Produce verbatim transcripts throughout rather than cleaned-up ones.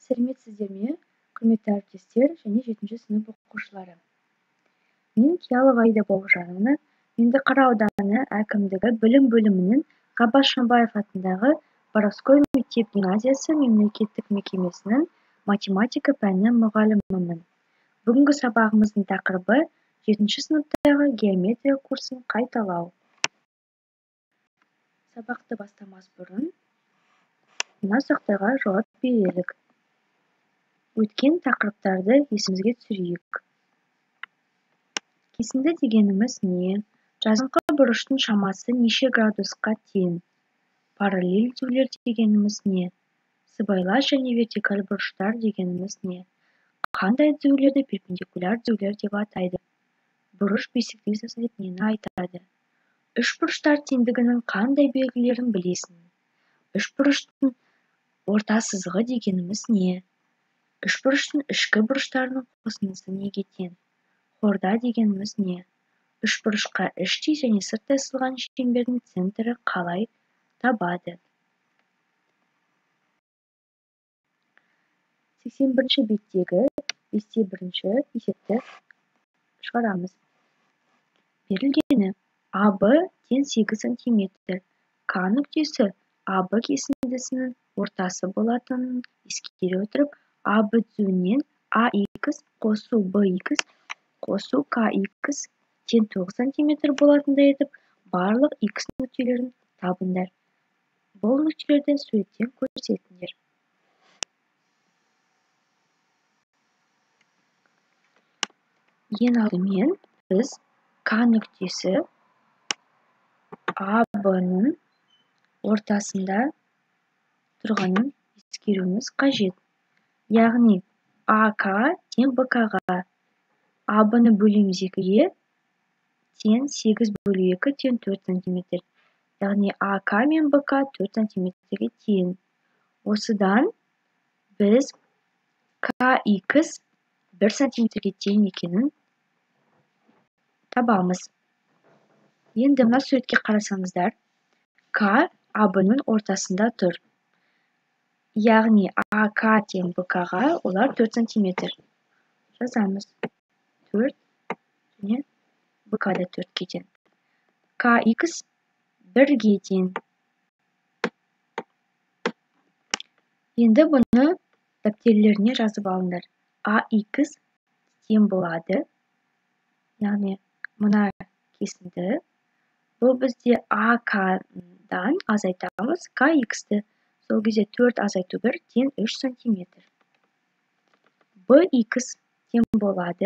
Сәлеметсіздер ме, құрметті әріптестер және жетінші сынып оқушылары. Мен Киялова Аида Бауыржановна, Меңдіқара ауданы әкімдігі білім бөлімінің Ғаббас Шамбаев атындағы Боровской мектеп-гимназиясы мемлекеттік мекемесінің математика пәні мұғалімімін. Бүгінгі сабағымыздың тақырыбы жетінші сыныптағы геометрия курсын қайталау. Сабақты бастамас бұрын мына сұрақтарға жауап берелік. Өткен тақырыптарды есімізге түсірейік. Кесінді дегеніміз не? Жазыңқы бұрыштың шамасы неше градусқа тең? Параллель түзулер дегеніміз не? Сыбайлас және вертикаль бұрыштар дегеніміз не? Қандай түзулерді перпендикуляр түзулер деп атайды? Бұрыш биссектриса деп нені айтады? Үш бұрыштар теңдігінің қандай белгілерін білесің? Үш бұрыштың орта сызығы дегеніміз не? Үш бұрыштың ішкі бұрыштарының қосындысы неге тең? Хорда дегеніміз не? Үш бұрышқа іштей және сырттай сызылған шеңбердің центрі қалай табады? сексен бірінші беттегі бесте бірінші есепті шығарамыз. Берілгені АБ тең сегіз сантиметр. К нүктесі АБ кесіндісінің ортасы болатынын ескере отырып, АБ түзуінен АХ қосу БХ қосу КХ тең тоғыз сантиметр болатындай етіп, барлық Х нүктелерін табыңдар. Бұл нүктелерді суреттен көрсетіңдер. Ең алдымен біз К нүктесі АБ-ның ортасында тұрғанын ескеруіміз қажет. Яғни АК тең БК-ға, АБ-ны бөлеміз екіге, тең сегіз бөлу екі тең төрт сантиметр. Яғни АК мен БК төрт сантиметрге тең. Осыдан біз КХ бір сантиметрге тең екенін табамыз. Енді мына суретке қарасаңыздар, К АБ-ның ортасында тұр. Яғни АК тең БК-ға олар төрт сантиметр. Жазамыз. төрт және БК-да төртке тең. КХ бірге тең. Енді бұны дәптерлеріне жазып алыңдар. АХ тең болады. Яғни мына кесінді. Бұл бізде АК-дан азайтамыз КХ-ді. Сол кезде төрт азайту бір тең үш сантиметр. БХ тең болады.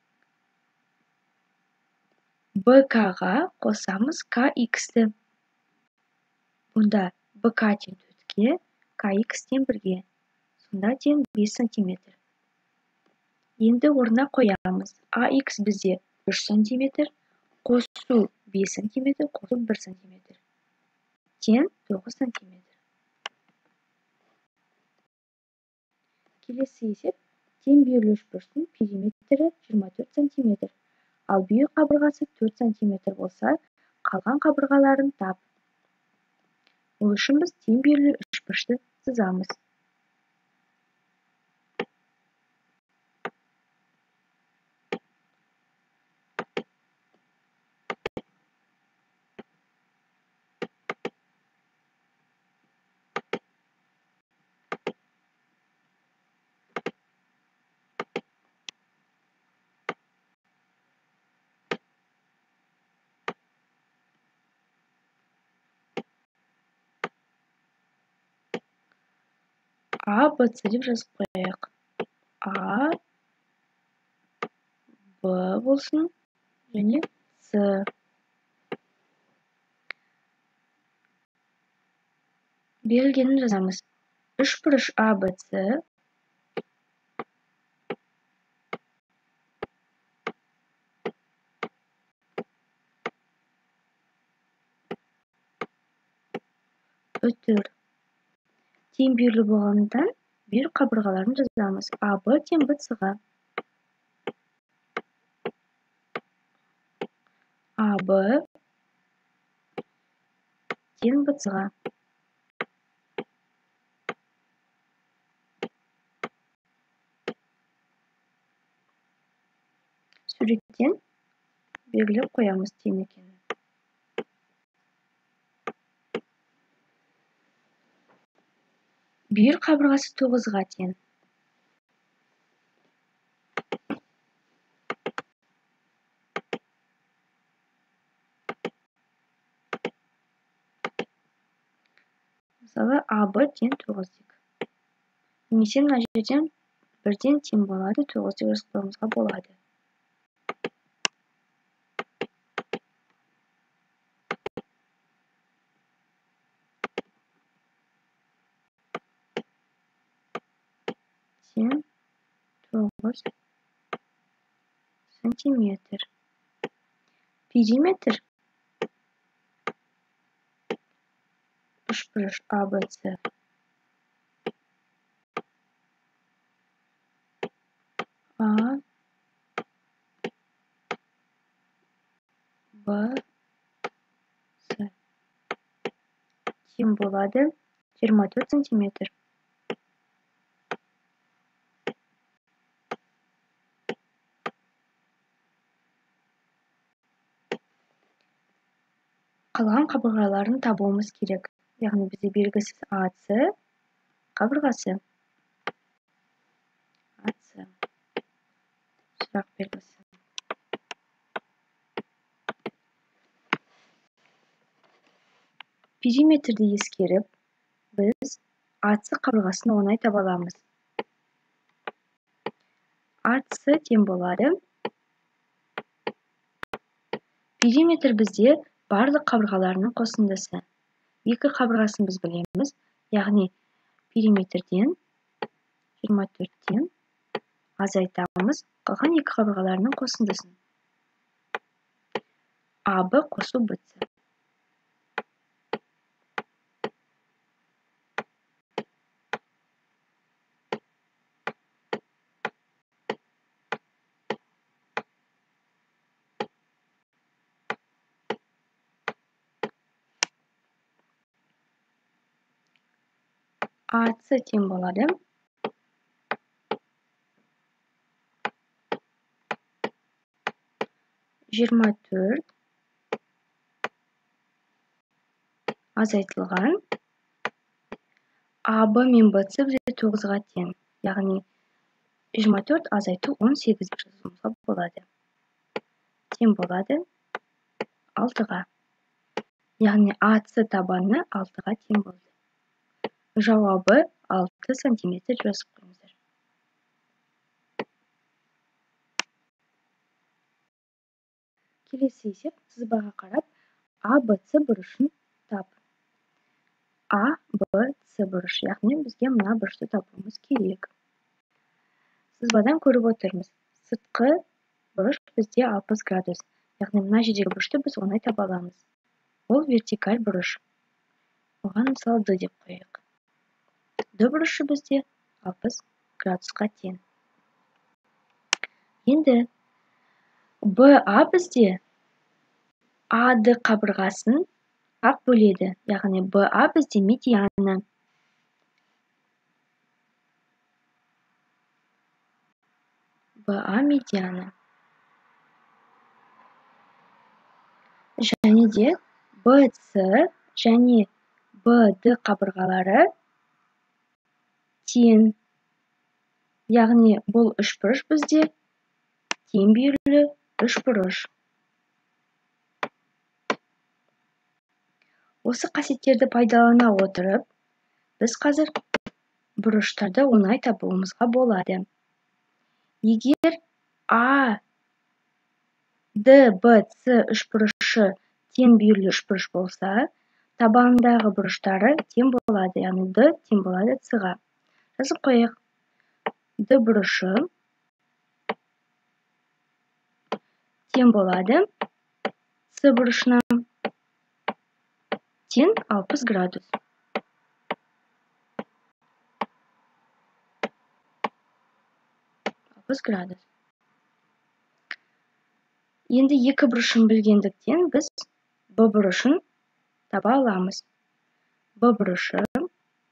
БК-ға қосамыз КХ-ді. Бұнда БК тең төртке, КХ тең бірге. Сонда тең бес сантиметр. Енді орнына қоямыз. АХ бізде үш сантиметр, қосу бес сантиметр, қосу бір сантиметр. Тең тоғыз сантиметр. Келесі есеп тең берілу үшбұрыштың периметрі жиырма төрт сантиметр. Ал бүйір қабырғасы төрт сантиметр болса, қалған қабырғаларын тап. Ол үшін біз тең берілу үшбұрышты сызамыз. А, Б, С деп жазып қояйық. А, Б болсын, және С. Берілгенін жазамыз. Үш бұрыш А, Б, С. Өтір. Тең берілу болғандықтан бүйір қабырғаларын жазамыз. АБ тең БЦ-ға. АБ тең БЦ-ға. Суреттен белгілеп қоямыз тең екенін. Бүйір қабырғасы тоғызға тең. Мысалы, А Б тең тоғыз дейік. Немесе мына жерден бірден тең болады, тоғыз деп жазып қоюымызға болады. Тең тоғыз сантиметр. Периметр үшбұрыш А Б С. А Б С тең болады жиырма төрт сантиметр. Қалған қабырғаларын табуымыз керек. Яғни бізде белгісіз А С қабырғасы. А С сұрақ белгісі. Периметрді ескеріп, біз А С қабырғасын оңай таба аламыз. А С тең болады. Периметр бізде барлық қабырғаларының қосындысы. Екі қабырғасын біз білеміз. Яғни периметрден жиырма төрттен азайтамыз қалған екі қабырғаларының қосындысын. А Б қосу Б С. А С тең болады. жиырма төрт азайтылған. А Б мен Б С бізде тоғызға тең. Яғни жиырма төрт азайту он сегіз деп жазуымызға болады. Тең болады алтыға. Яғни А С табаны алтыға тең болды. Жауабы алты сантиметр жазып қойыңыздар. Келесі есеп сызбаға қарап А Б С бұрышын тап. А Б С бұрыш, яғни бізге мына бұрышты табуымыз керек. Сызбадан көріп отырмыз. Сыртқы бұрыш бізде алпыс градус. Яғни мына жердегі бұрышты біз оңай таба аламыз. Ол вертикаль бұрыш. Оған мысалы Д деп қояйық. Д бұрышы бізде алпыс градусқа тең. Енді Б А бізде А Д қабырғасын ақ бөледі. Яғни Б А бізде медианы. Б А медианы. Және де Б С және Б Д қабырғалары тең. Яғни бұл үшбұрыш бізде тең бүйірлі үшбұрыш. Осы қасиеттерді пайдалана отырып, біз қазір бұрыштарды оңай табуымызға болады. Егер А Д Б С үшбұрышы тең бүйірлі үшбұрыш болса, табанындағы бұрыштары тең болады. Яғни Д тең болады С-ға. Жазып қояйық. Д бұрышы тең болады С бұрышына тең алпыс градус. алпыс градус. Енді екі бұрышын білгендіктен біз Б бұрышын таба аламыз. Б бұрышы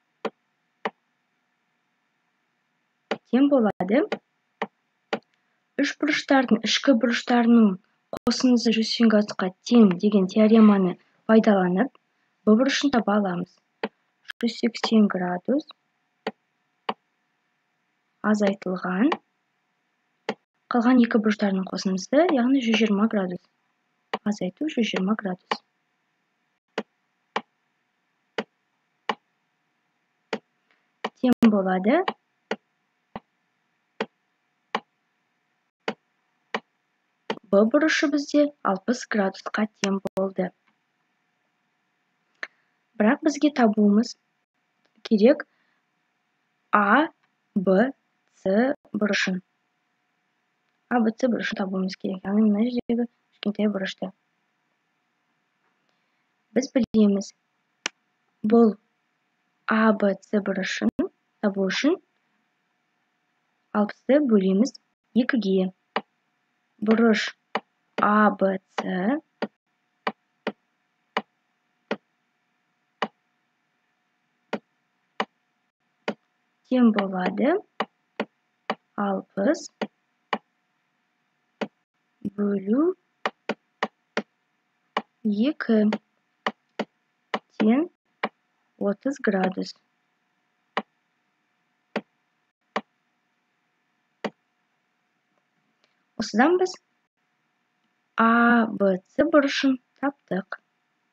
тең болады Үш бұрыштардың ішкі бұрыштарының қосындысы жүз сексен градусқа тең деген теореманы пайдаланып, Б бұрышын таба аламыз. жүз сексен градус азайтылған қалған екі бұрыштардың қосындысы, яғни жүз жиырма градус. Азайту жүз жиырма градус. Тең болады Б бұрышы бізде алпыс градусқа тең болды. Бірақ бізге табуымыз керек А, Б, С бұрышын. А, Б, С бұрышын табуымыз керек. Яғни мына жердегі кішкентай бұрышты. Біз білеміз, бұл А, Б, С бұрышын табу үшін алпысты бөлеміз екіге. Бұрыш А, Б, С тең болады алпыс бөлу екі тең отыз градус. Осыдан біз А, Б, С бұрышын таптық.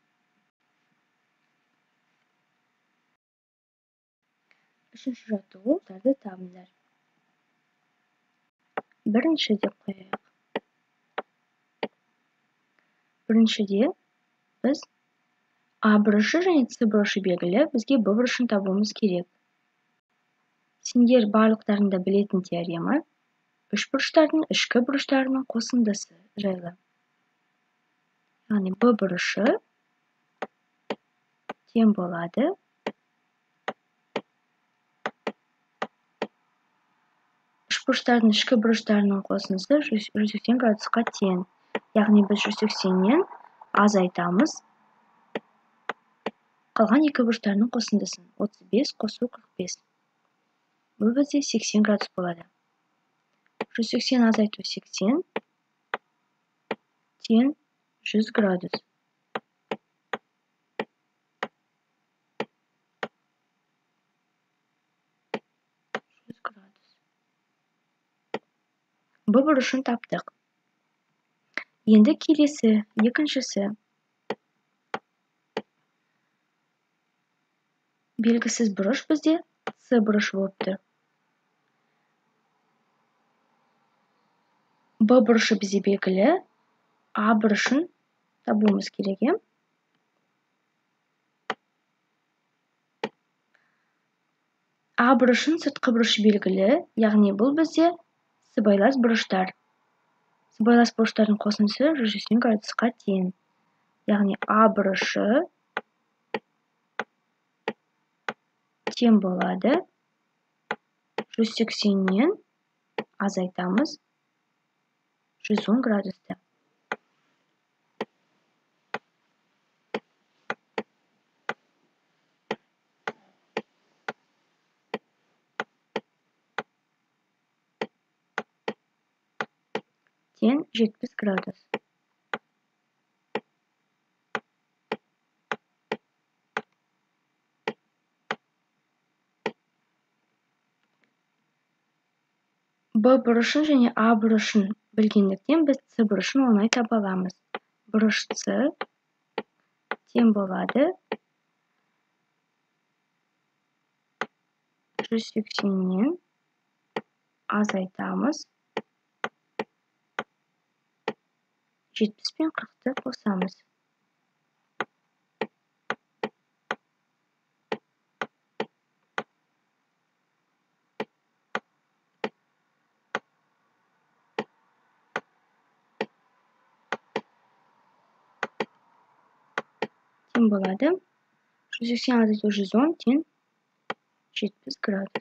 Үшінші жаттығуларды табыңдар. Бірінші деп қояйық. Біріншіде біз А бұрышы және С бұрышы белгілі, бізге Б бұрышын табуымыз керек. Сендер барлықтарында білетін теорема үш бұрыштардың ішкі бұрыштарының қосындысы жайлы. Яғни Б бұрышы тең болады үш бұрыштардың ішкі бұрыштарының қосындысы жүз сексен градусқа тең. Яғни біз жүз сексеннен азайтамыз қалған екі бұрыштарының қосындысын. отыз бес қосу қырық бес. Бұл бізде сексен градус болады. жүз сексен азайту сексен тең жүз градус. жүз градус. Б бұрышын таптық. Енді келесі, екіншісі. Белгісіз бұрыш бізде С бұрышы болып тұр. Б бұрышы бізде белгілі, А бұрышын табуымыз керек. А бұрышын сыртқы бұрышы белгілі, яғни бұл бізде сыбайлас бұрыштар. Сыбайлас бұрыштардың қосындысы жүз сексен градусқа тең. Яғни А бұрышы тең болады жүз сексеннен азайтамыз жүз он градусты. Тең жетпіс градус. Б бұрышын және А бұрышын білгендіктен біз С бұрышын оңай таба аламыз. Бұрыш С тең болады жүз сексеннен азайтамыз жетпіс пен қырықты қосамыз. Тең болады жүз сексен азайту жүз он тең жетпіс градус.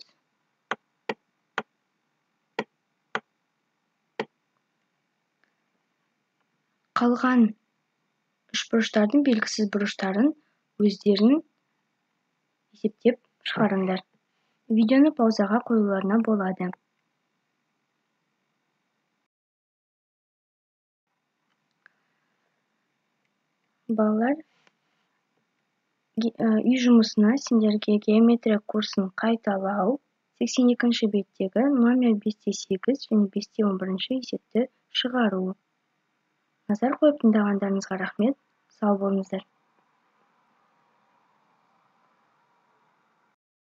Қалған үш бұрыштардың белгісіз бұрыштарын өздерін есептеп шығарыңдар. Видеоны паузаға қоюларына болады. Балалар, үй жұмысына сендерге геометрия курсын қайталау сексен екінші беттегі номер бес те сегіз және бес те он бірінші есепті шығару. Назар қойып тыңдағандарыңызға рахмет. Сау болыңыздар.